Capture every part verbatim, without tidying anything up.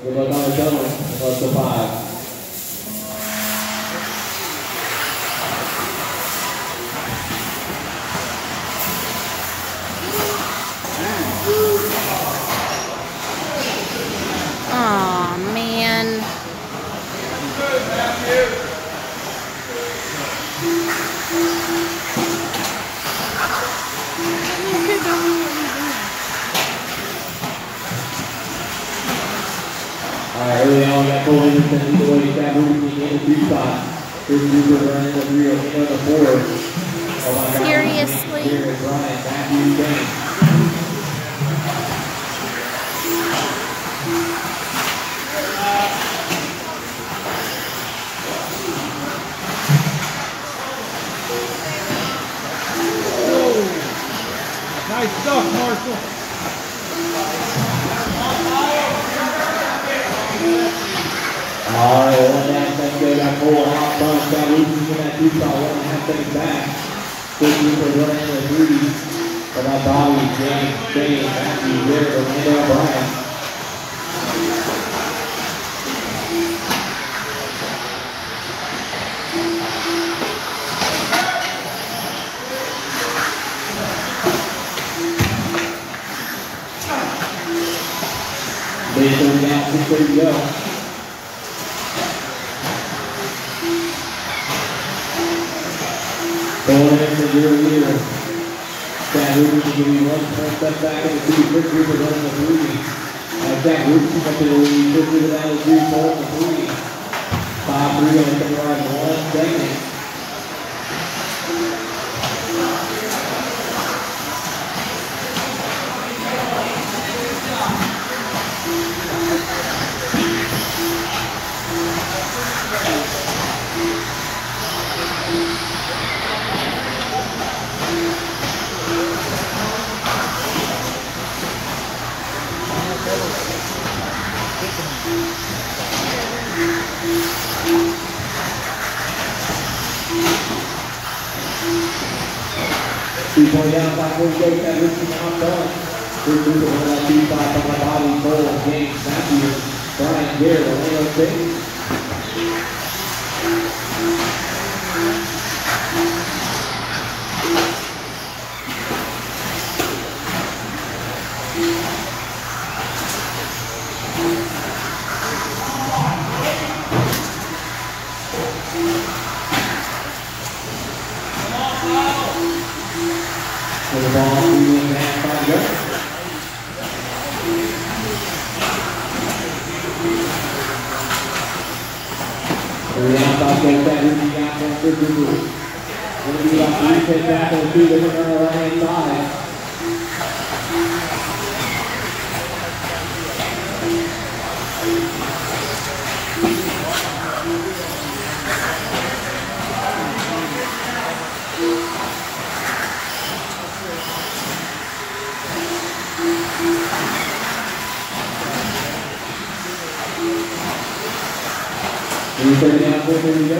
Good luck on the tunnel. Plus the five. Aw, man. Alright, early on, got Cole Anderson either way, Chad Ruby in the two spot. First group running the three, in on the four. Oh my God. Seriously? Jared, Brian, Matthew, James. Nice stuff, Marshall. Alright, one and a half seconds ago, got Cole hot bunch. Got Lucas in that two spot, one and a half seconds back. First group is running in the three. So got Bobby, James, James, Matthew, Jared, Orlando, Brian. Base thirty down, six thirty to go. Going in for zero zero. Chad Ruby to give you one one step back in the two. First group is running the three. Uh, Chad Ruby up to the lead. First group is down to two, four in the three. Five three on the right, one second. Two point down, five forty go, Chad Ruby on done. First group is on that two spot on the body, Cole, James, Matthew, Brian, Garrett, Orlando, State. For the ball, three and a half, five to go. Three down, five goes back, Ruby got one for Google. Going to be about three pins back on the two, they're going to run the right hand side. three thirty down, four thirty to go.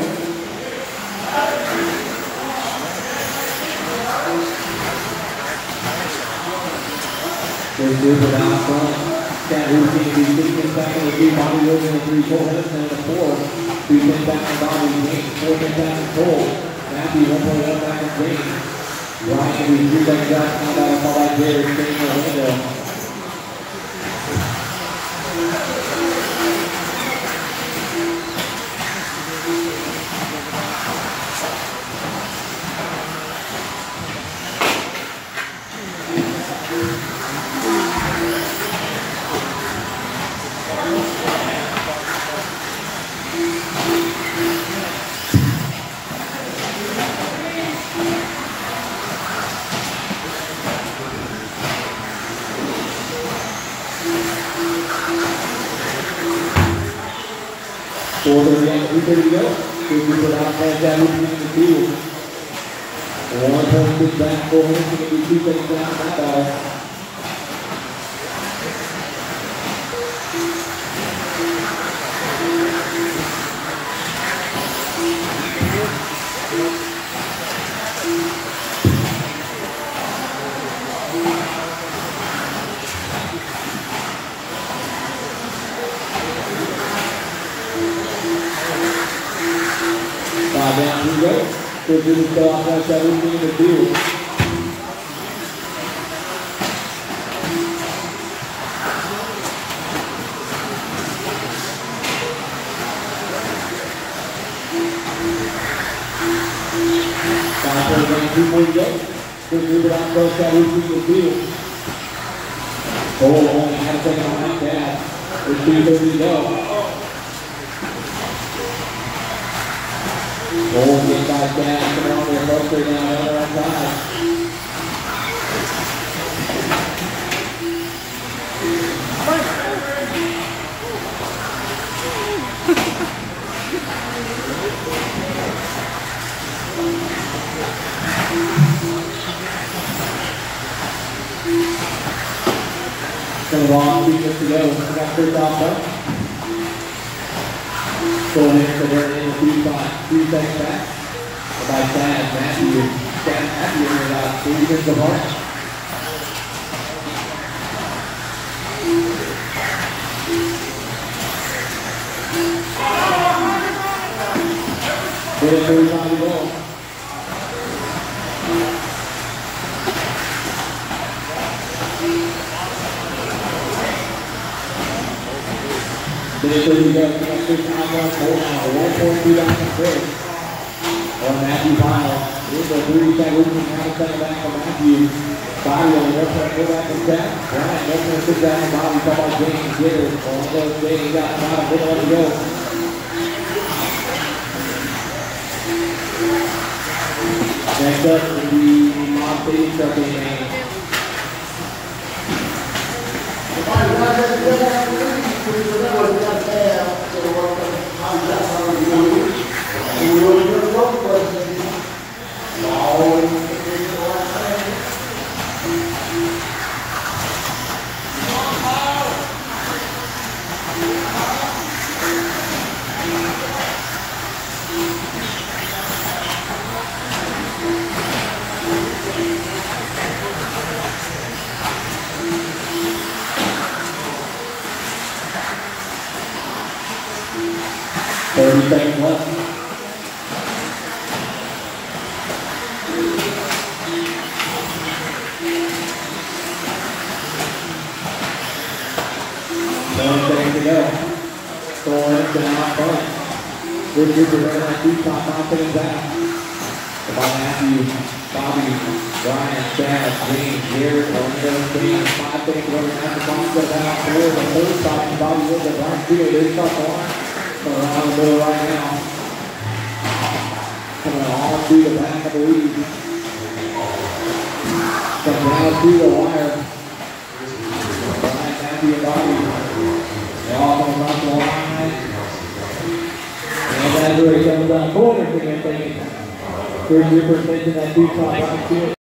First group is out front. Chad Ruby to be six pins back on the two. Bobby Wilson in the three, Cole Henderson in the four. Two pins back on Bobby, James, four pins back on Cole. Matthew, one point up back on James. Brian will be three seconds out. Now back on call by Jared, James, Orlando. four thirty down, three thirty to go. Two people out front, Chad Ruby in the field. One point six back, Cole Henderson can be two seconds down in that battle. Five down, here we go. First River still out there, seventeen in the field. Five point game, two more to go. First River out there, seventeen in the field. Cole only had a second on that pass. There's two thirty to go. Cole getting by Cash, coming on there, frustrated down the other side. Coming along, two minutes to go. We got first off up. Going in for their in the two spot. Two seconds back. By Chad Matthew. Chad Matthew in about three minutes apart. thirty-five to go. Minute thirty to go. First time on four now. one point two down the first. On Matthew Pyle. Here's a three-second movement. Now second back for Matthew. Bobby on the left side. Go back and tap. Ryan left side. Sit down. Bobby. Come on, James. Get it. On the James. Got about a minute to go. Next up will be Mom City Trucking game. thirty seconds left. Seven seconds to go. Scoring down out front. Good group of right on two top confident back. About Matthew, Bobby, Brian, Chad, James, Garrett, Orlando, James, five seconds running out the concept out there. The third stop, Bobby with the Brian Field. They start on. Around the middle right now. Coming all through the back of the lead. Come down through the wire. Brian, Matthew, and Bobby. They all come across the line. And that's where he comes down corner. First Ripper taking that two top right field.